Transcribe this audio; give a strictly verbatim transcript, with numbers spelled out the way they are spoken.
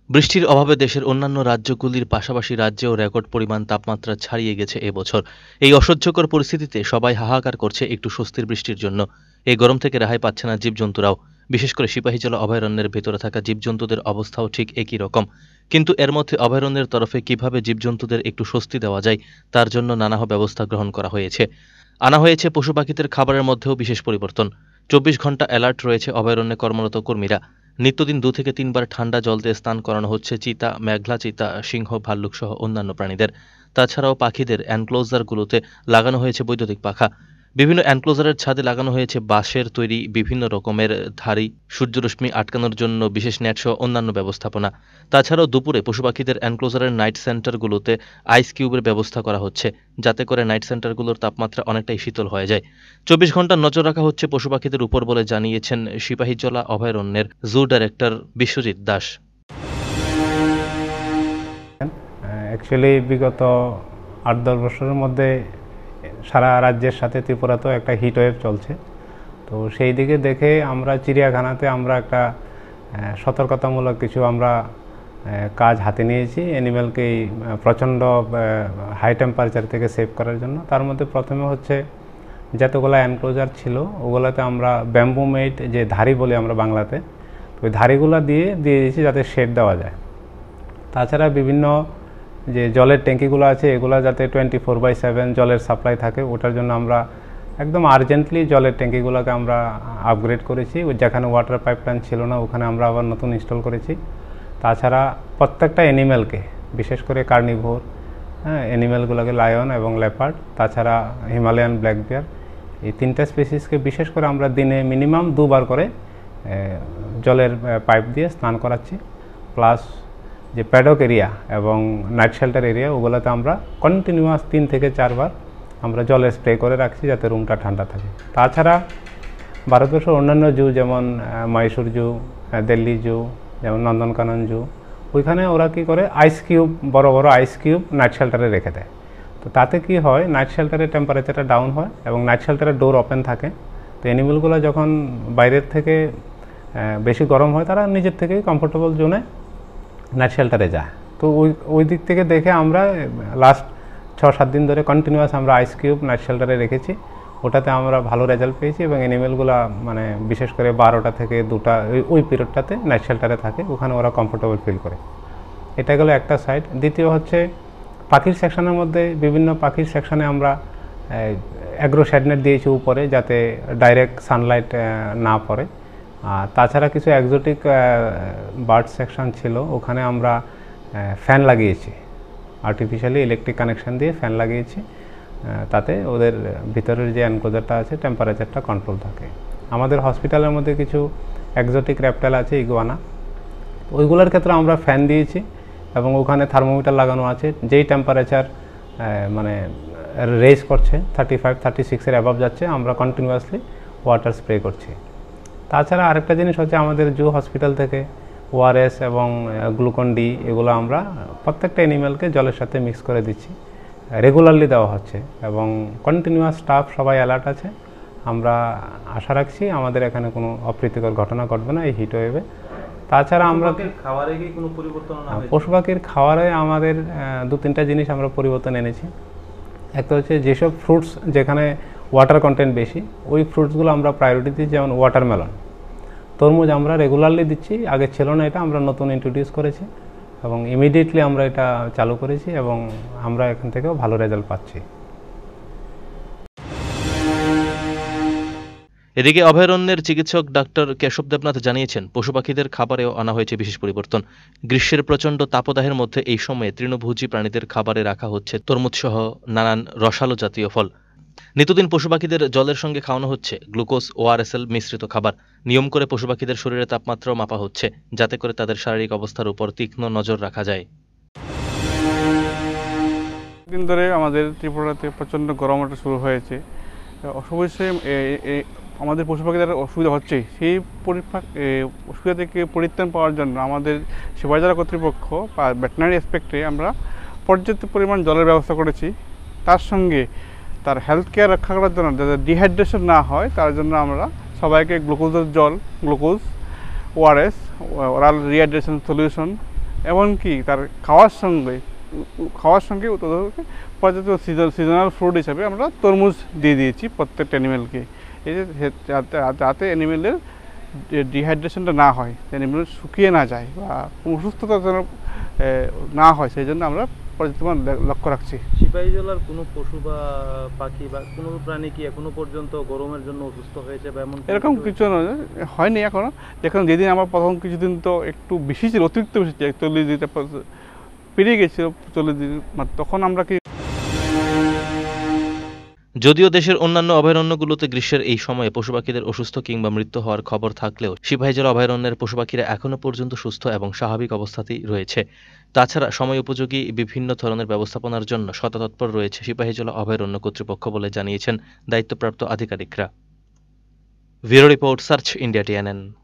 বৃষ্টির অভাবে দেশের অন্যান্য রাজ্যগুলির পাশাপাশি রাজ্যেও রেকর্ড পরিমাণ তাপমাত্রা ছাড়িয়ে গেছে এবছর। এই অসহ্যকর পরিস্থিতিতে সবাই হাহাকার করছে একটু স্বস্তির বৃষ্টির জন্য। এই গরম থেকে রেহাই পাচ্ছে না জীবজন্তুরাও। বিশেষ করে সিপাহীজলা অভয়ারণ্যের ভেতরে থাকা জীবজন্তুদের অবস্থাও ঠিক একই রকম। কিন্তু এর মধ্যে অভয়ারণ্যের তরফে কিভাবে জীবজন্তুদের একটু স্বস্তি দেওয়া যায় তার জন্য নানা ব্যবস্থা গ্রহণ করা হয়েছে। আনা হয়েছে পশু পাখিদের খাবারের মধ্যেও বিশেষ পরিবর্তন। চব্বিশ ঘন্টা অ্যালার্ট রয়েছে অভয়ারণ্যে কর্মরত কর্মীরা। নিত্যদিন দু থেকে তিনবার ঠান্ডা জল দিয়ে স্নান করানো হচ্ছে চিতা, মেঘলা চিতা, সিংহ, ভাল্লুক সহ অন্যান্য প্রাণীদের। তাছাড়াও পাখিদের এনক্লোজারগুলোতে লাগানো হয়েছে বৈদ্যুতিক পাখা। বিভিন্ন এনক্লোজারের ছাদে লাগানো হয়েছে বাঁশের তৈরি বিভিন্ন রকমের ধারী, সূর্যরশ্মি আটকানোর জন্য বিশেষ নেট সহ অন্যান্য ব্যবস্থাপনা। তাছাড়াও দুপুরে পশু পাখিদের এনক্লোজারের নাইট সেন্টারগুলোতে আইস কিউবের ব্যবস্থা করা হচ্ছে, যাতে করে নাইট সেন্টারগুলোর তাপমাত্রা অনেকটাই শীতল হয়ে যায়। চব্বিশ ঘন্টা নজর রাখা হচ্ছে পশু পাখিদের উপর বলে জানিয়েছেন সিপাহীজলা অভয়ারণ্যের zoo director Biswajit Das. Actually বিগত আট দশ বছরের মধ্যে সারা রাজ্যের সাথে ত্রিপুরাতেও একটা হিট ওয়েভ চলছে। তো সেই দিকে দেখে আমরা চিড়িয়াখানাতে আমরা একটা সতর্কতামূলক কিছু আমরা কাজ হাতে নিয়েছি অ্যানিম্যালকে প্রচণ্ড হাই টেম্পারেচার থেকে সেভ করার জন্য। তার মধ্যে প্রথমে হচ্ছে যতগুলো এনক্লোজার ছিল ওগুলোতে আমরা ব্যাম্বু মেড যে ধারি বলি আমরা বাংলাতে, ওই ধারিগুলো দিয়ে দিয়ে দিয়েছি যাতে শেড দেওয়া যায়। তাছাড়া বিভিন্ন যে জলের ট্যাঙ্কিগুলো আছে এগুলো যাতে টোয়েন্টি ফোর বাই সেভেন জলের সাপ্লাই থাকে, ওটার জন্য আমরা একদম আর্জেন্টলি জলের ট্যাঙ্কিগুলোকে আমরা আপগ্রেড করেছি। যেখানে ওয়াটার পাইপলাইন ছিল না ওখানে আমরা আবার নতুন ইনস্টল করেছি। তাছাড়া প্রত্যেকটা অ্যানিম্যালকে, বিশেষ করে কার্নিভোর হ্যাঁ অ্যানিম্যালগুলোকে লায়ন এবং লেপার্ড, তাছাড়া হিমালয়ান ব্ল্যাক বিয়ার, এই তিনটা স্পিসিসকে বিশেষ করে আমরা দিনে মিনিমাম দুবার করে জলের পাইপ দিয়ে স্নান করাচ্ছি। প্লাস যে প্যাডক এরিয়া এবং নাইট শেল্টার এরিয়া ওগুলোতে আমরা কন্টিনিউয়াস তিন থেকে চারবার আমরা জলে স্প্রে করে রাখছি যাতে রুমটা ঠান্ডা থাকে। তাছাড়া ভারতবর্ষের অন্যান্য জু যেমন মহীশূর জু, দিল্লি জু, যেমন নন্দনকানন জু, ওইখানে ওরা কী করে আইস কিউব, বড় বড় আইস কিউব নাইট শেল্টারে রেখে দেয়। তো তাতে কি হয়, নাইট শেল্টারের টেম্পারেচারটা ডাউন হয় এবং নাইট শেল্টারের ডোর ওপেন থাকে। তো অ্যানিমেলগুলো যখন বাইরের থেকে বেশি গরম হয় তারা নিজের থেকেই কমফোর্টেবল জোনে নাইট শেল্টারে যায়। তো ওই ওই দিক থেকে দেখে আমরা লাস্ট ছ সাত দিন ধরে কন্টিনিউয়াস আমরা আইস কিউব নাইট শেল্টারে রেখেছি। ওটাতে আমরা ভালো রেজাল্ট পেয়েছি এবং অ্যানিমেলগুলো মানে বিশেষ করে বারোটা থেকে দুটা ওই পিরিয়ডটাতে নাইট শেল্টারে থাকে, ওখানে ওরা কমফোর্টেবল ফিল করে। এটা গেলো একটা সাইড। দ্বিতীয় হচ্ছে পাখির সেকশনের মধ্যে বিভিন্ন পাখির সেকশনে আমরা অ্যাগ্রো শেডনেট দিয়েছি উপরে যাতে ডাইরেক্ট সানলাইট না পড়ে। আর তাছাড়া কিছু এক্সোটিক বার্ড সেকশন ছিল, ওখানে আমরা ফ্যান লাগিয়েছি, আর্টিফিশিয়ালি ইলেকট্রিক কানেকশন দিয়ে ফ্যান লাগিয়েছি, তাতে ওদের ভিতরের যে এনক্লোজারটা আছে টেম্পারেচারটা কন্ট্রোল থাকে। আমাদের হসপিটালের মধ্যে কিছু এক্সোটিক র্যাপটাইল আছে, ইগুয়ানা, ওইগুলোর ক্ষেত্রে আমরা ফ্যান দিয়েছি এবং ওখানে থার্মোমিটার লাগানো আছে। যেই টেম্পারেচার মানে রেজ করছে থার্টি ফাইভ থার্টি সিক্সের অ্যাবভ যাচ্ছে, আমরা কন্টিনিউয়াসলি ওয়াটার স্প্রে করছি। তাছাড়া আরেকটা জিনিস হচ্ছে আমাদের জু হসপিটাল থেকে ওআরএস এবং গ্লুকন ডি এগুলো আমরা প্রত্যেকটা অ্যানিম্যালকে জলের সাথে মিক্স করে দিচ্ছি, রেগুলারলি দেওয়া হচ্ছে এবং কন্টিনিউয়াস স্টাফ সবাই অ্যালার্ট আছে। আমরা আশা রাখছি আমাদের এখানে কোনো অপ্রীতিকর ঘটনা ঘটবে না এই হিট ওয়েভে। তাছাড়া আমরা খাবারে কি কোনো পরিবর্তন না হয়েছে? পশু পাখির খাবারে আমাদের দু তিনটা জিনিস আমরা পরিবর্তন এনেছি। একটা হচ্ছে যেসব ফ্রুটস যেখানে ওয়াটার কন্টেন্ট বেশি ওই ফ্রুটসগুলো আমরা প্রায়োরিটি দিচ্ছি, যেমন ওয়াটারমেলন, তরমুজ আমরা রেগুলারলি দিচ্ছি, আগে ছিল না, এটা আমরা নতুন ইন্ট্রোডিউস করেছি এবং ইমিডিয়েটলি আমরা এটা চালু করেছি এবং আমরা এখান থেকেও ভালো রেজাল্ট পাচ্ছি। এদিকে অভয়ারণ্যের চিকিৎসক ডাক্তার কেশব দেবনাথ জানিয়েছেন পশু পাখিদের খাবারেও আনা হয়েছে বিশেষ পরিবর্তন। গ্রীষ্মের প্রচণ্ড তাপদাহের মধ্যে এই সময়ে তৃণভোজী প্রাণীদের খাবারে রাখা হচ্ছে তরমুজ সহ নানান রসালো জাতীয় ফল। নিত্যদিন পশু পাখিদের জলের সঙ্গে খাওয়ানো হচ্ছে গ্লুকোজ, ওআরএসএল মিশ্রিত খাবার। নিয়ম করে পশু পাখিদের শরীরের তাপমাত্রাও মাপা হচ্ছে, যাতে করে তাদের শারীরিক অবস্থার উপর তীক্ষ্ণ নজর রাখা যায়। দিন ধরে আমাদের ত্রিপুরাতে প্রচণ্ড গরম শুরু হয়েছে, অবশ্যই আমাদের পশু পাখিদের অসুবিধা হচ্ছে। সেই অসুবিধা থেকে পরিত্রাণ পাওয়ার জন্য আমাদের সিপাহীজলা কর্তৃপক্ষ বা ভেটেরিনারি অ্যাসপেক্টে আমরা পর্যাপ্ত পরিমাণ জলের ব্যবস্থা করেছি। তার সঙ্গে তার হেলথ কেয়ার রক্ষা করার জন্য যাতে ডিহাইড্রেশন না হয় তার জন্য আমরা সবাইকে গ্লুকোজের জল, glucose, ORS, oral rehydration solution এমনকি তার খাওয়ার সঙ্গে খাওয়ার সঙ্গে তাদেরকে পর্যাপ্ত সিজন সিজনাল ফ্রুট হিসাবে আমরা তরমুজ দিয়ে দিয়েছি প্রত্যেকটা অ্যানিমেলকে, এই যে হে- যাতে যাতে অ্যানিমেলের ডিহাইড্রেশনটা না হয়, অ্যানিমেল শুকিয়ে না যায় বা কোনো অসুস্থতা যেন এ, না হয়, সেই জন্য আমরা পর্যাপ্ত পরিমাণ লে- লক্ষ্য রাখছি। সিপাহীজলার কোনো পশু বা পাখি বা কোনো প্রাণী কি এখনো পর্যন্ত গরমের জন্য অসুস্থ হয়েছে বা এমন কোনো এরকম কিছু কিছু নয়, হয়নি এখনো। দেখুন যেদিন আমার প্রথম কিছুদিন তো একটু বেশি ছিল, অতিরিক্ত বেশি ছিল, চল্লিশ দিন তারপর পেরিয়ে গেছিল চল্লিশ দিন, মানে তখন আমরা কি যদিও দেশের অন্যান্য অভয়ারণ্যগুলোতে গ্রীষ্মের এই সময়ে পশুপাখিদের অসুস্থ কিংবা মৃত্যু হওয়ার খবর থাকলেও সিপাহীজলা অভয়ারণ্যের পশুপাখিরা এখনও পর্যন্ত সুস্থ এবং স্বাভাবিক অবস্থাতেই রয়েছে। তাছাড়া সময় উপযোগী বিভিন্ন ধরনের ব্যবস্থাপনার জন্য শততৎপর রয়েছে সিপাহীজলা অভয়ারণ্য কর্তৃপক্ষ বলে জানিয়েছেন দায়িত্বপ্রাপ্ত আধিকারিকরা। Bureau report, search India TNN.